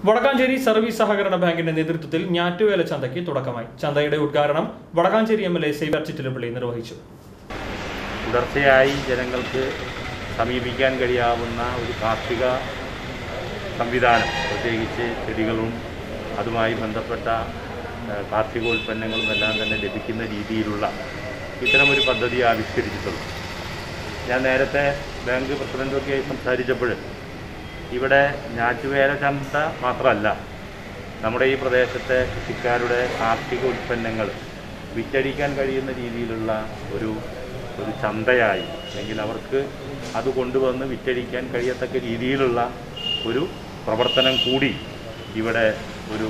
Vadakkanchery service സഹകരണ ബാങ്കിന്റെ നേതൃത്വത്തിൽ ഞാറ്റുവേല ചന്തയ്ക്ക് തുടക്കമായി. ചന്തയുടെ ഉദ്ഘാടനം വടക്കാഞ്ചേരി എംഎൽഎ സേവ്യർ ചിറ്റിലപ്പള്ളി നിർവഹിച്ചു. തുടർച്ചയായി ജനങ്ങൾക്ക് സമീപിക്കാൻ കഴിയാവുന്ന ഒരു കാർഷിക സംവിധാനം, പ്രത്യേകിച്ച് ചെടികളും അതുമായി ബന്ധപ്പെട്ട കാർഷികോൽപ്പന്നങ്ങളും എല്ലാം തന്നെ ലഭിക്കുന്ന രീതിയിലുള്ള ഇത്തരമൊരു പദ്ധതി ആവിഷ്കരിച്ചിട്ടുള്ളൂ. ഞാൻ നേരത്തെ ബാങ്ക് പ്രസിഡന്റൊക്കെയായി സംസാരിച്ചപ്പോൾ ഇവിടെ ഞാറ്റുവേല ചന്ത മാത്രമല്ല, നമ്മുടെ ഈ പ്രദേശത്തെ കൃഷിക്കാരുടെ കാർഷിക ഉൽപ്പന്നങ്ങൾ വിറ്റഴിക്കാൻ കഴിയുന്ന രീതിയിലുള്ള ഒരു ചന്തയായി, അല്ലെങ്കിൽ അവർക്ക് അത് കൊണ്ടുവന്ന് വിറ്റഴിക്കാൻ കഴിയത്തക്ക രീതിയിലുള്ള ഒരു പ്രവർത്തനം കൂടി ഇവിടെ ഒരു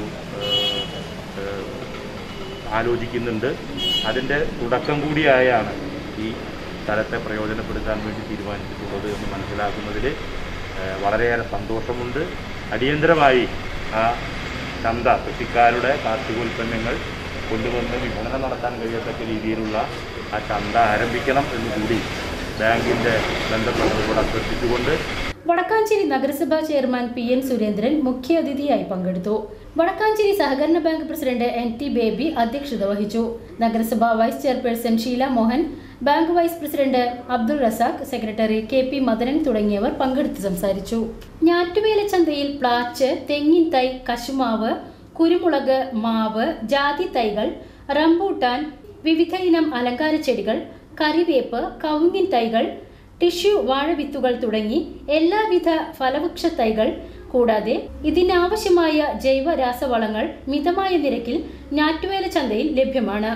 ആലോചിക്കുന്നുണ്ട്. അതിൻ്റെ തുടക്കം കൂടിയായാണ് ഈ സ്ഥലത്തെ പ്രയോജനപ്പെടുത്താൻ വേണ്ടി തീരുമാനിച്ചിട്ടുള്ളത് എന്ന് മനസ്സിലാക്കുന്നതിൽ വളരെയേറെ സന്തോഷമുണ്ട്. അടിയന്തരമായി ആ ചന്ത, കൃഷിക്കാരുടെ കാർഷികോൽപ്പന്നങ്ങൾ കൊണ്ടുവന്ന് വിപണനം നടത്താൻ കഴിയത്തക്ക രീതിയിലുള്ള ആ ചന്ത ആരംഭിക്കണം എന്നുകൂടി ബാങ്കിൻ്റെ ബന്ധപ്പെട്ടവരോട് അഭ്യർത്ഥിച്ചുകൊണ്ട് വടക്കാഞ്ചേരി നഗരസഭാ ചെയർമാൻ PN സുരേന്ദ്രൻ മുഖ്യാതിഥിയായി പങ്കെടുത്തു. വടക്കാഞ്ചേരി സഹകരണ ബാങ്ക് പ്രസിഡന്റ് NT ബേബി അധ്യക്ഷത വഹിച്ചു. നഗരസഭാ vice chairperson Sheela Mohan, bank vice president Abdul Razak, secretary KP Madanan തുടങ്ങിയവർ പങ്കെടുത്ത് സംസാരിച്ചു. ഞാറ്റുവേല ചന്തയിൽ പ്ലാച്ച്, തെങ്ങിൻ തൈ, കശുമാവ്, കുരുമുളക്, മാവ്, ജാതി തൈകൾ, റംബൂട്ടാൻ, വിവിധ ഇനം അലങ്കാര ചെടികൾ, കറിവേപ്പ്, കവുങ്ങിൻ തൈകൾ, ടിഷ്യൂ വാഴവിത്തുകൾ തുടങ്ങി എല്ലാവിധ ഫലവൃക്ഷ തൈകൾ കൂടാതെ ഇതിനാവശ്യമായ ജൈവ രാസവളങ്ങൾ മിതമായ നിരക്കിൽ ഞാറ്റുവേല ചന്തയിൽ ലഭ്യമാണ്.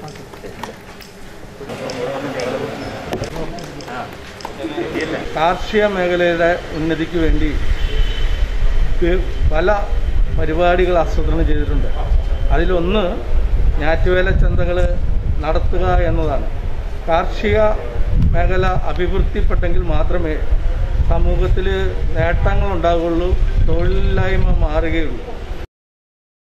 കാർഷിക മേഖലയുടെ ഉന്നതിക്ക് വേണ്ടി പല പരിപാടികൾ ആസൂത്രണം ചെയ്തിട്ടുണ്ട്. അതിലൊന്ന് ഞാറ്റുവേല ചന്തകൾ നടത്തുക എന്നതാണ്. കാർഷിക മേഖല അഭിവൃദ്ധിപ്പെട്ടെങ്കിൽ മാത്രമേ സമൂഹത്തിൽ നേട്ടങ്ങളുണ്ടാകുകയുള്ളൂ, തൊഴിലില്ലായ്മ മാറുകയുള്ളൂ.